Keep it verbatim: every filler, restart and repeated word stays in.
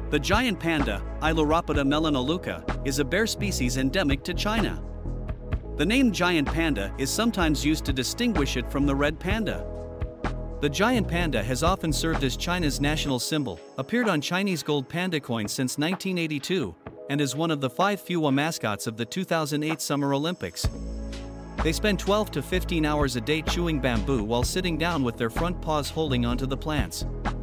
The giant panda, Ailuropoda melanoluca, is a bear species endemic to China. The name giant panda is sometimes used to distinguish it from the red panda. The giant panda has often served as China's national symbol, appeared on Chinese gold panda coins since nineteen eighty-two, and is one of the five F I W A mascots of the two thousand eight Summer Olympics. They spend twelve to fifteen hours a day chewing bamboo while sitting down with their front paws holding onto the plants.